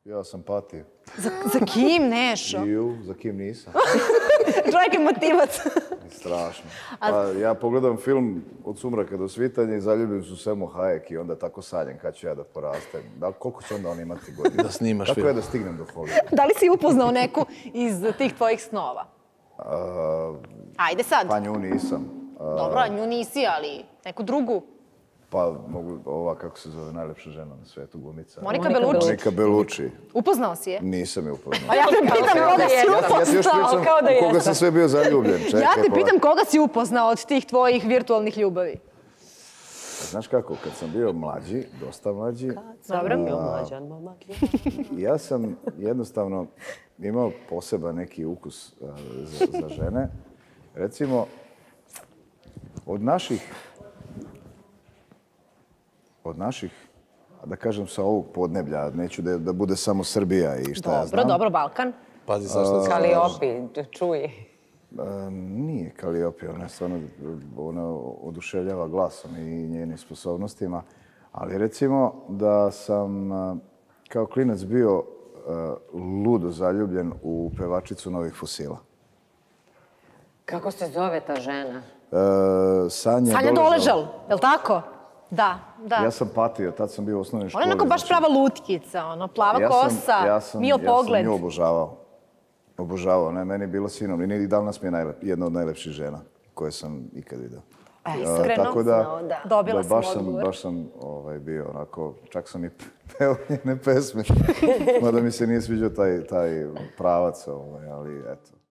Ja sam patio. Za kim, Nešo? Za kim nisam. Čovjek je motivac. Strašno. Pa ja pogledam film Od sumraka do svitanja i zaljubim se u Selmu Hayek i onda tako sanjam kad ću ja da porastem. Koliko će onda on imati godina? Da snimaš Kako film. je da stignem do Hollywooda? Da li si upoznao neku iz tih tvojih snova? Ajde sad. Pa nju nisam. Dobro, a nju nisi, ali neku drugu. Pa mogu, ova kako se zove, najlepša žena na svetu, glumica. Monika Bellucci. Monika Bellucci. Upoznao si je? Nisam je upoznao. A ja te pitam koga si Ja ti još upoznao. pričam u koga sam sve bio zaljubljen. Čekaj, Ja te pa- pitam koga si upoznao od tih tvojih virtualnih ljubavi. Znaš kako, kad sam bio mlađi, dosta mlađi, Dobro. ja sam jednostavno imao poseban neki ukus za žene. Recimo, od naših, da kažem sa ovog podneblja, neću da bude samo Srbija i šta ja znam. Dobro, Balkan. Pazi sad što Kaliopi, čuj. Nije Kaliopi, ona stvarno oduševljava glasom i njenim sposobnostima. Ali recimo da sam kao klinac bio ludo zaljubljen u pevačicu Novih fosila. Kako se zove ta žena? Sanja Sanja Doležal, je li tako? Da. Ja sam patio, tad sam bio u osnovnoj školi. Ona je onako baš prava lutkica, plava kosa, mio pogled. Ja sam nju obožavao. Ona je meni bila sinom i danas mi je jedna od najlepših žena koje sam ikad vidio. Iskreno, Tako da, dobila sam odgovor. baš sam bio onako, čak sam i peo njene pesme. Mada mi se nije sviđao taj pravac, ali eto.